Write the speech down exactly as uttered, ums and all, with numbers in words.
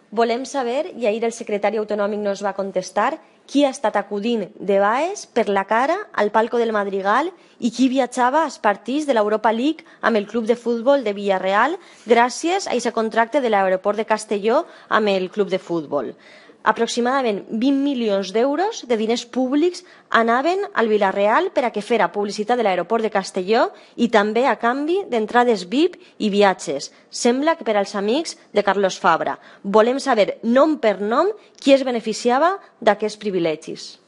Volem saber, i ahir el secretari autonòmic nos va contestar, qui ha estat acudint de Baes per la cara al palco del Madrigal i qui viatjava als partits de l'Europa League amb el club de futbol de Villarreal gràcies a aquest contracte de l'aeroport de Castelló amb el club de futbol. Aproximadament vint milions d'euros de diners públics anaven al Villarreal per a que fera publicitat de l'aeroport de Castelló i també a canvi d'entrades V I P i viatges. Sembla que per als amics de Carlos Fabra. Volem saber nom per nom qui es beneficiava d'aquests privilegis.